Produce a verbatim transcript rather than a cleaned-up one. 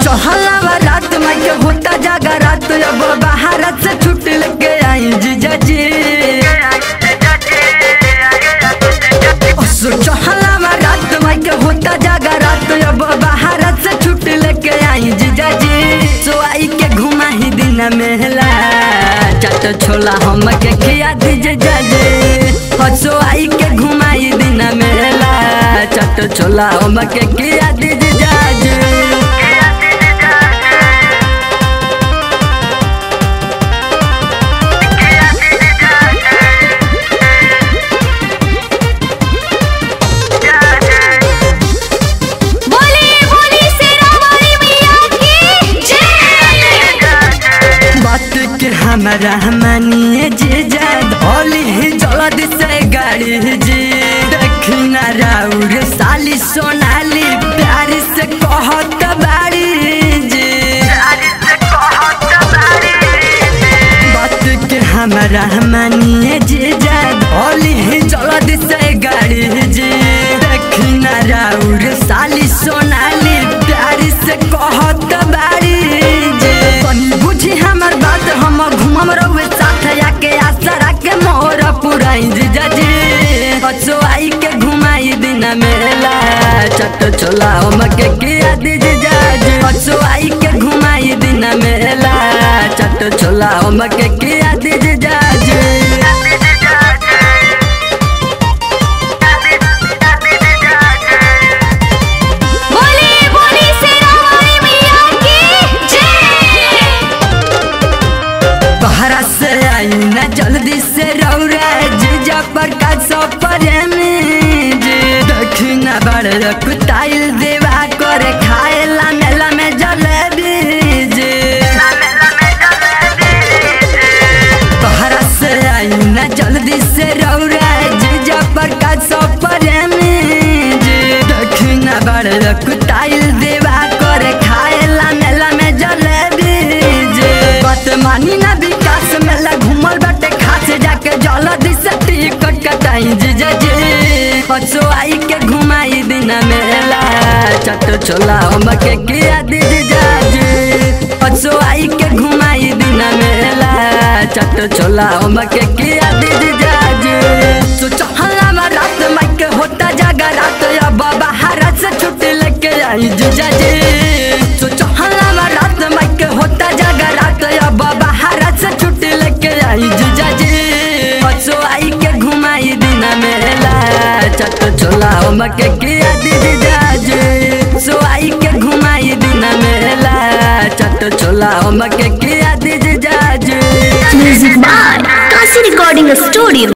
चहला रात में के होता जागा रात अब बाहर से छुट्टी लेके आई जीजा जी। चहला रात में के होता जागा रात अब बाहर से छुट्टी लेके आई जीजा जी। सो आई के घुमा ही दिन मेला चाट छोला हम के खिया दीजिए जाजे। सो आई के घुमाई दिन मेला चाट छोला हम के खिया दीजिए जाजे। हमारा मानिए जीजा धोली जल्दी से गाड़ी जी। दक्षिणा राउर साली सोनाली प्यार से कहत बाड़ी जी। बात के हमारा मानिए जीजा धोली जल्दी से गाड़ी जी। दक्षिणा राउर साली सोनाली प्यार से कहत बाड़ी जी। बुझी हमार बात हम घुमम रहुए साथ आके आसरा के मोर पुराई जीजा जी। हसो आई के घुमाई दिन मेला चट छोला हम के किया दीजिए जाज। हसो आई के घुमाई दिन मेला चट छोला हम के किया दीजिए जाज। जल्दी से रौरा जीजा पर का सब प्रेमी जी। दक्षिणा बड़ कुटाइल देवा करे खाएला मेला में जलेबी जी। तोहरा से आई ना जल्दी से रौरा जीजा पर का सब प्रेमी जी। दक्षिणा बड़ कुटाइल देवा करे खाएला मेला में जलेबी जी। बात मानी ना विकास मेला घूमल बाटे खास जाके जल्दी से टिकट कटाई जीजा जी। हसो आई के घुमाई दिन मेला चट छोला हम के किया दीजिए जाजी। हसो आई के घुमाई दिन मेला चट छोला हम के किया दीजिए जाजी। सो चहला रात में के होता जागा रात अब बाहर से छुट्टी लेके आई जीजा जी। सो चहला रात में के होता जागा रात अब बाहर से छुट्टी लेके आई जीजा जी। हसो आई के घुमाई दिन मेला चट छोला हम के किया दीजिए जाजी। सो आई के घुमाई दिन मेला चट छोला हम के किया दीजिए जाजी। Music by Kashi recording studio.